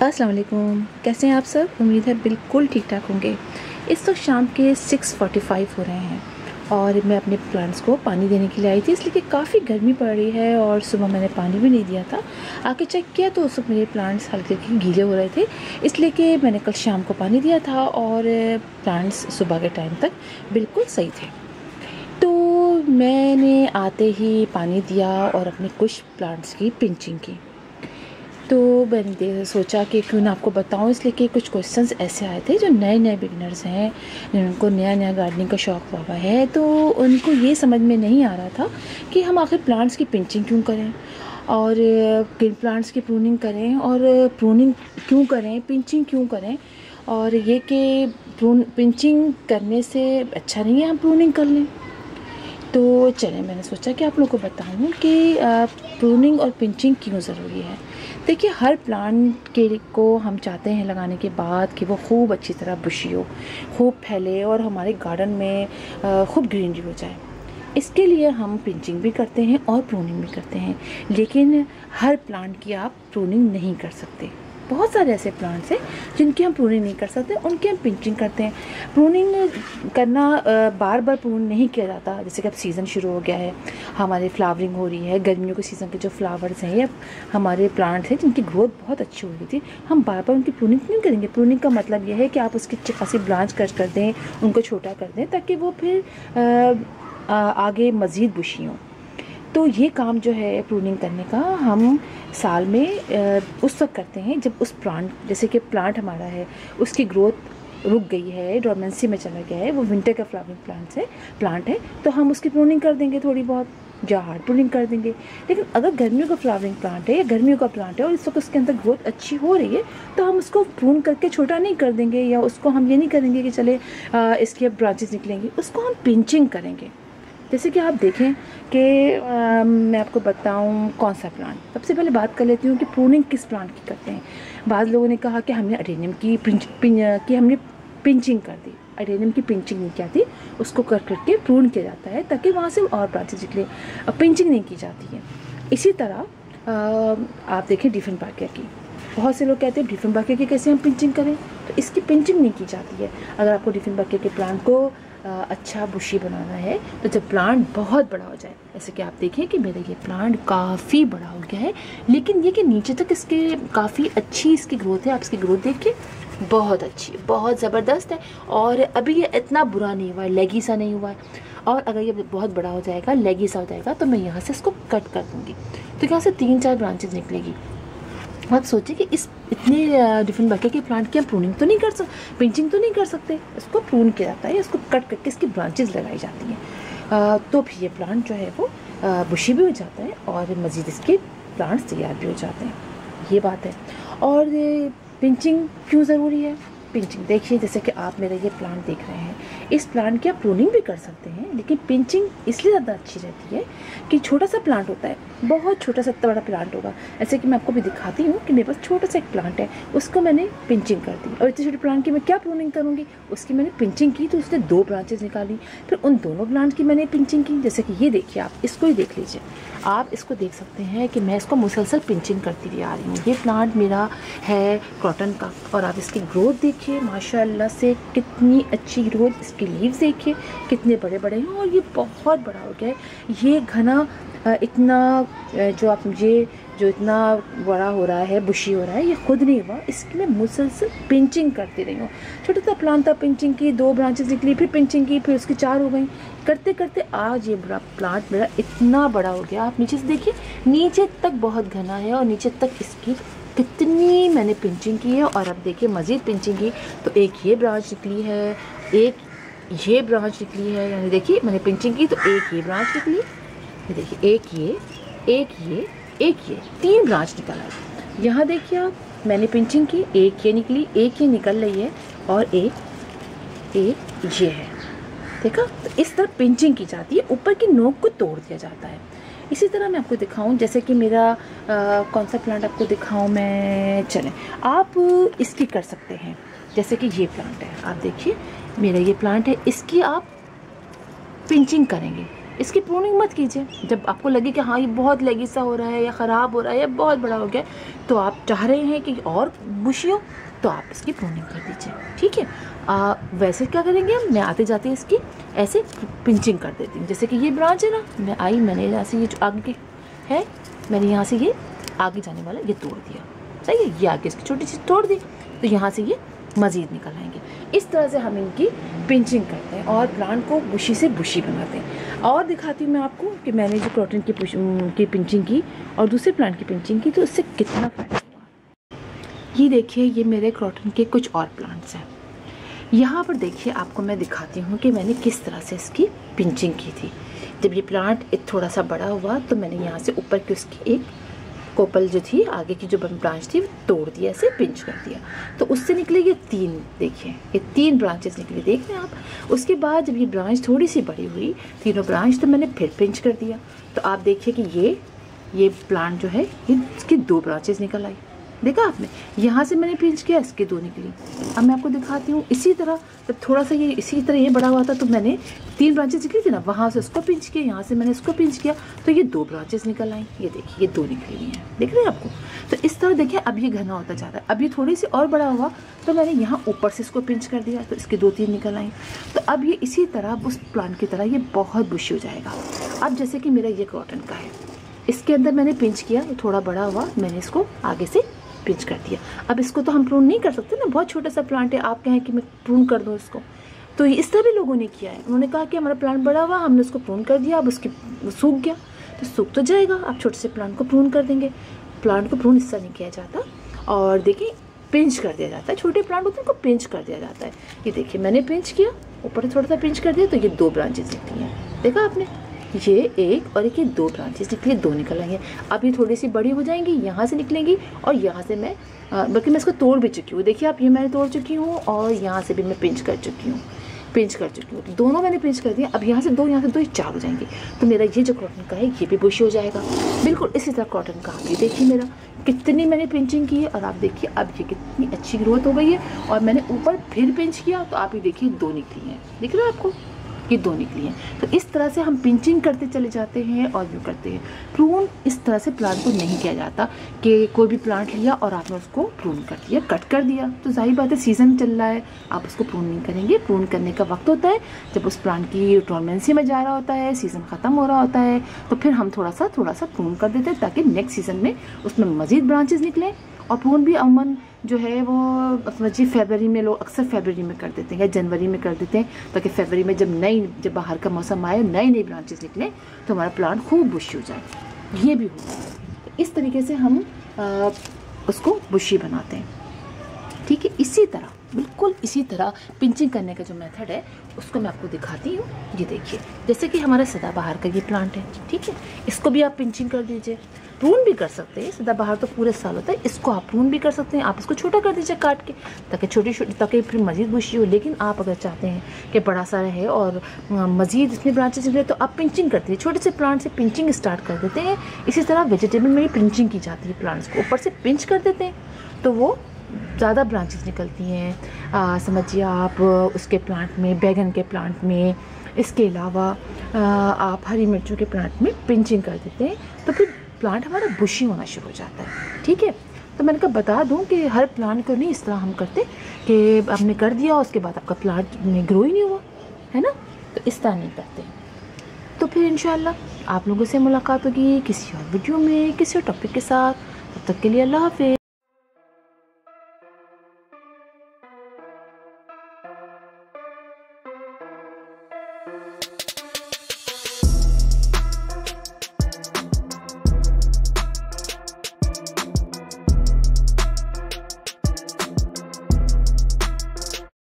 अस्सलाम वालेकुम, कैसे हैं आप सब। उम्मीद है बिल्कुल ठीक ठाक होंगे। इस वक्त शाम के 6:45 हो रहे हैं और मैं अपने प्लांट्स को पानी देने के लिए आई थी, इसलिए कि काफ़ी गर्मी पड़ रही है और सुबह मैंने पानी भी नहीं दिया था। आके चेक किया तो उस वक्त मेरे प्लांट्स हल्के हल्के गीले हो रहे थे, इसलिए कि मैंने कल शाम को पानी दिया था और प्लांट्स सुबह के टाइम तक बिल्कुल सही थे। तो मैंने आते ही पानी दिया और अपने कुछ प्लांट्स की पिंचिंग की। तो मैंने सोचा कि क्यों ना आपको बताऊं, इसलिए कि कुछ क्वेश्चंस ऐसे आए थे जो नए नए बिगनर्स हैं, जिनको नया नया गार्डनिंग का शौक़ हुआ है, तो उनको ये समझ में नहीं आ रहा था कि हम आखिर प्लांट्स की पिंचिंग क्यों करें और किन प्लांट्स की प्रूनिंग करें और प्रूनिंग क्यों करें, पिंचिंग क्यों करें, और ये कि पिंचिंग करने से अच्छा नहीं है हम प्रूनिंग कर लें। तो चलें, मैंने सोचा कि आप लोगों को बताऊं कि प्रूनिंग और पिंचिंग क्यों ज़रूरी है। देखिए, हर प्लांट को हम चाहते हैं लगाने के बाद कि वो खूब अच्छी तरह बुशी हो, खूब फैले और हमारे गार्डन में खूब ग्रीनरी हो जाए। इसके लिए हम पिंचिंग भी करते हैं और प्रूनिंग भी करते हैं, लेकिन हर प्लांट की आप प्रूनिंग नहीं कर सकते। बहुत सारे ऐसे प्लांट्स हैं जिनकी हम प्रूनिंग नहीं कर सकते, उनकी हम पिंचिंग करते हैं। प्रूनिंग करना बार बार प्रून नहीं किया जाता। जैसे कि अब सीज़न शुरू हो गया है, हमारे फ्लावरिंग हो रही है, गर्मियों के सीज़न के जो फ्लावर्स हैं या हमारे प्लांट्स हैं जिनकी ग्रोथ बहुत अच्छी हो रही थी, हम बार बार उनकी प्रूनिंग नहीं करेंगे। प्रूनिंग का मतलब यह है कि आप उसकी खासी ब्रांच कट कर दें, उनको छोटा कर दें, ताकि वो फिर आगे मज़ीद बुशी हों। तो ये काम जो है प्रूनिंग करने का, हम साल में उस वक्त करते हैं जब उस प्लांट, जैसे कि प्लांट हमारा है, उसकी ग्रोथ रुक गई है, डोरमेंसी में चला गया है, वो विंटर का फ्लावरिंग प्लांट है, तो हम उसकी प्रूनिंग कर देंगे थोड़ी बहुत, या हार्ड प्रूनिंग कर देंगे। लेकिन अगर गर्मियों का फ्लावरिंग प्लांट है या गर्मियों का प्लांट है और इस वक्त उसके अंदर ग्रोथ अच्छी हो रही है, तो हम उसको प्रून करके छोटा नहीं कर देंगे, या उसको हम ये नहीं करेंगे कि चले इसकी अब ब्रांचेस निकलेंगी, उसको हम पिंचिंग करेंगे। जैसे कि आप देखें कि मैं आपको बताऊं कौन सा प्लांट। सबसे पहले बात कर लेती हूँ कि प्रूनिंग किस प्लांट की करते हैं। बाज़ लोगों ने कहा कि हमने अडेनियम की हमने पिंचिंग कर दी। अडेनियम की पिंचिंग नहीं की थी, उसको कर करके प्रून किया जाता है ताकि वहाँ से और ब्रांचेज निकले, पिंचिंग नहीं की जाती है। इसी तरह आप देखें डिफेनबार्किया की, बहुत से लोग कहते हैं डिफेनबार्किया की कैसे हम पिंचिंग करें, तो इसकी पिंचिंग नहीं की जाती है। अगर आपको डिफेनबार्किया के प्लांट को अच्छा बुशी बनाना है, तो जब प्लांट बहुत बड़ा हो जाए, जैसे कि आप देखें कि मेरा ये प्लांट काफ़ी बड़ा हो गया है, लेकिन ये कि नीचे तक इसके काफ़ी अच्छी इसकी ग्रोथ है। आप इसकी ग्रोथ देखिए, बहुत अच्छी, बहुत ज़बरदस्त है, और अभी ये इतना बुरा नहीं हुआ है, लेगी सा नहीं हुआ है। और अगर ये बहुत बड़ा हो जाएगा, लेगी सा हो जाएगा, तो मैं यहाँ से इसको कट कर दूँगी, तो यहाँ से 3-4 ब्रांचेज निकलेगी। आप सोचिए कि इस इतने डिफरेंट के प्लांट की हम प्रूनिंग तो नहीं कर सकते, पिंचिंग तो नहीं कर सकते, इसको प्रून किया जाता है, इसको कट करके इसकी ब्रांचेस लगाई जाती हैं, तो फिर ये प्लांट जो है वो बुशी भी हो जाता है और मज़ीद इसके प्लांट्स तैयार भी हो जाते हैं। ये बात है। और पिंचिंग क्यों ज़रूरी है। पिंचिंग देखिए, जैसे कि आप मेरा ये प्लांट देख रहे हैं, इस प्लांट की आप प्रूनिंग भी कर सकते हैं, लेकिन पिंचिंग इसलिए ज़्यादा अच्छी रहती है कि छोटा सा प्लांट होता है, बहुत छोटा सा, इतना बड़ा प्लांट होगा। ऐसे कि मैं आपको भी दिखाती हूँ कि मेरे पास छोटा सा एक प्लांट है, उसको मैंने पिंचिंग कर दी, और इतने छोटे प्लांट की मैं क्या प्रूनिंग करूँगी, उसकी मैंने पिंचिंग की, तो उसने 2 ब्रांचेज निकाली, फिर उन दोनों प्लांट की मैंने पिंचिंग की। जैसे कि ये देखिए, आप इसको ही देख लीजिए, आप इसको देख सकते हैं कि मैं इसको मुसलसल पिंचिंग करती हुई आ रही हूँ। ये प्लांट मेरा है कॉटन का, और आप इसकी ग्रोथ देखिए, माशाल्लाह से कितनी अच्छी ग्रोथ, इसकी लीव्स देखिए कितने बड़े बड़े हैं, और ये बहुत बड़ा हो गया है। ये घना इतना जो आप मुझे जो इतना बड़ा हो रहा है, बुशी हो रहा है, ये खुद नहीं हुआ, इसकी मैं मुसलसल पिंचिंग करती रही हूँ। छोटा सा प्लांट था, पिंचिंग की, 2 ब्रांचेस निकली, फिर पिंचिंग की, फिर उसकी 4 हो गई, करते करते आज ये बड़ा प्लांट मेरा इतना बड़ा हो गया। आप नीचे से देखिए, नीचे तक बहुत घना है, और नीचे तक इसकी कितनी मैंने पिंचिंग की है। और अब देखिए मज़ीद पिंचिंग की, तो एक ये ब्रांच निकली है, एक ये ब्रांच निकली है, यानी देखिए मैंने पिंचिंग की तो एक ये ब्रांच निकली, ये देखिए एक ये, एक ये 3 ब्रांच निकल आई। यहाँ देखिए आप, मैंने पिंचिंग की, एक ये निकली, एक ये निकल रही है, और एक ये है, देखा। तो इस तरह पिंचिंग की जाती है, ऊपर की नोक को तोड़ दिया जाता है। इसी तरह मैं आपको दिखाऊं, जैसे कि मेरा कौन सा प्लांट आपको दिखाऊं मैं, चलें आप इसकी कर सकते हैं। जैसे कि ये प्लांट है, आप देखिए मेरा ये प्लांट है, इसकी आप पिंचिंग करेंगे, इसकी प्रूनिंग मत कीजिए। जब आपको लगे कि हाँ ये बहुत लेगी सा हो रहा है या ख़राब हो रहा है या बहुत बड़ा हो गया, तो आप चाह रहे हैं कि और बुशी हो, तो आप इसकी प्रूनिंग कर दीजिए, ठीक है। वैसे क्या करेंगे हम, मैं आते जाते इसकी ऐसे पिंचिंग कर देती हूँ। जैसे कि ये ब्रांच है ना, मैं आई, मैंने यहाँ से ये जो आगे की है, मैंने यहाँ से ये आगे जाने वाला ये तोड़ दिया, सही है। ये आगे इसकी छोटी सी तोड़ दी, तो यहाँ से ये मज़ीद निकल आएंगे। इस तरह से हम इनकी पिंचिंग करते हैं और प्लांट को बुशी से बुशी बनाते हैं। और दिखाती हूँ मैं आपको कि मैंने जो क्रॉटन की पिंचिंग की और दूसरे प्लांट की पिंचिंग की, तो इससे कितना फ़ायदा हुआ। ये देखिए, ये मेरे क्रॉटन के कुछ और प्लांट्स हैं। यहाँ पर देखिए, आपको मैं दिखाती हूँ कि मैंने किस तरह से इसकी पिंचिंग की थी। जब ये प्लांट थोड़ा सा बड़ा हुआ, तो मैंने यहाँ से ऊपर की उसकी एक कोपल जो थी, आगे की जो ब्रांच थी, वो तोड़ दिया, ऐसे पिंच कर दिया, तो उससे निकले ये 3, देखिए ये 3 ब्रांचेस निकली, देख रहे हैं आप। उसके बाद जब ये ब्रांच थोड़ी सी बड़ी हुई, तीनों ब्रांच, तो मैंने फिर पिंच कर दिया, तो आप देखिए कि ये प्लांट जो है, ये इसकी 2 ब्रांचेस निकल आई, देखा आपने। यहाँ से मैंने पिंच किया, इसकी 2 निकली। अब मैं आपको दिखाती हूँ, इसी तरह जब थोड़ा सा ये इसी तरह ये बड़ा हुआ था, तो मैंने 3 ब्रांचेस निकली थी ना, वहाँ से उसको पिंच किया, यहाँ से मैंने इसको पिंच किया, तो ये 2 ब्रांचेस निकल आई। ये देखिए, ये 2 निकली हुई हैं, देख रहे हैं आपको। तो इस तरह देखिए, अब ये घना होता जा रहा है। अब ये थोड़ी सी और बड़ा हुआ, तो मैंने यहाँ ऊपर से इसको पिंच कर दिया, तो इसकी 2-3 निकल आई। तो अब ये इसी तरह उस प्लांट की तरह ये बहुत बुशी हो जाएगा। अब जैसे कि मेरा ये कॉटन का है, इसके अंदर मैंने पिंच किया, ये थोड़ा बड़ा हुआ, मैंने इसको आगे से पिंच कर दिया। अब इसको तो हम प्रून नहीं कर सकते ना, बहुत छोटा सा प्लांट है, आप कहें कि मैं प्रून कर दूँ इसको, तो इस तरह भी लोगों ने किया है। उन्होंने कहा कि हमारा प्लांट बड़ा हुआ, हमने उसको प्रून कर दिया, अब उसकी सूख गया, तो सूख तो जाएगा, आप छोटे से प्लांट को प्रून कर देंगे। प्लांट को प्रून इस तरह नहीं किया जाता, और देखिए पिंच कर दिया जाता है। छोटे प्लांट होते हैं, उनको पिंच कर दिया जाता है। ये देखिए, मैंने पिंच किया, ऊपर थोड़ा सा पिंच कर दिया, तो ये 2 ब्रांचेस निकली हैं, देखा आपने। ये एक और एक, ये 2 ब्रांचेस निकली, 2 निकल आई हैं। अब ये थोड़ी सी बड़ी हो जाएंगी, यहाँ से निकलेंगी, और यहाँ से मैं बल्कि मैं इसको तोड़ भी चुकी हूँ, देखिए आप, ये मैंने तोड़ चुकी हूँ, और यहाँ से भी मैं पिंच कर चुकी हूँ, तो दोनों मैंने पिंच कर दिया। अब यहाँ से 2, यहाँ से 2, ये 4 हो जाएंगे। तो मेरा ये जो कॉटन का है, ये भी बुशी हो जाएगा। बिल्कुल इसी तरह कॉटन का, आप ये देखिए मेरा कितनी मैंने पिंचिंग की है, और आप देखिए अब ये कितनी अच्छी ग्रोथ हो गई है। और मैंने ऊपर फिर पिंच किया, तो आप ये देखिए 2 निकली हैं, दिख रहा है आपको, ये 2 निकली हैं। तो इस तरह से हम पिंचिंग करते चले जाते हैं और यूँ करते हैं। प्रून इस तरह से प्लांट को नहीं किया जाता कि कोई भी प्लांट लिया और आपने उसको प्रून कर दिया, कट कर दिया, तो जाहिर बात है सीज़न चल रहा है, आप उसको प्रून नहीं करेंगे। प्रून करने का वक्त होता है जब उस प्लांट की डोरमेंसी में जा रहा होता है, सीज़न ख़त्म हो रहा होता है, तो फिर हम थोड़ा सा प्रून कर देते हैं, ताकि नेक्स्ट सीज़न में उसमें मज़ीद ब्रांचेस निकलें। और प्रून भी अमूमन जो है वो समझिए फरवरी में, लोग अक्सर फरवरी में कर देते हैं या जनवरी में कर देते हैं, ताकि फरवरी में जब बाहर का मौसम आए, नई ब्रांचेस निकलें, तो हमारा प्लांट खूब बुशी हो जाए। ये भी होता है। तो इस तरीके से हम उसको बुशी बनाते हैं, ठीक है। इसी तरह, बिल्कुल इसी तरह पिंचिंग करने का जो मेथड है, उसको मैं आपको दिखाती हूँ। ये देखिए, जैसे कि हमारा सदाबहार का ये प्लांट है, ठीक है, इसको भी आप पिंचिंग कर दीजिए। प्रून भी कर सकते हैं, सदाबहार तो पूरे साल होता है, इसको आप प्रून भी कर सकते हैं। आप इसको छोटा कर दीजिए काट के, ताकि छोटी ताकि फिर मज़ीद बुशी हो। लेकिन आप अगर चाहते हैं कि बड़ा सा रहे और मज़ीद इसमें ब्रांचेस निकले, तो आप पिंचिंग कर दीजिए, छोटे से प्लांट से पिंचिंग स्टार्ट कर देते हैं। इसी तरह वेजिटेबल में भी पिंचिंग की जाती है, प्लांट्स को ऊपर से पिंच कर देते हैं, तो वो ज़्यादा ब्रांचेस निकलती हैं। समझिए आप उसके प्लांट में, बैगन के प्लांट में, इसके अलावा आप हरी मिर्चों के प्लांट में पिंचिंग कर देते हैं, तो फिर प्लांट हमारा बुशी होना शुरू हो जाता है, ठीक है। तो मैंने कहा बता दूं कि हर प्लांट को नहीं इस तरह हम करते कि आपने कर दिया उसके बाद आपका प्लांट में ग्रो ही नहीं हुआ, है ना, तो इस तरह नहीं करते। तो फिर इंशाल्लाह आप लोगों से मुलाकात होगी किसी और वीडियो में, किसी और टॉपिक के साथ। तब तक के लिए अल्लाह हाफ़िज़।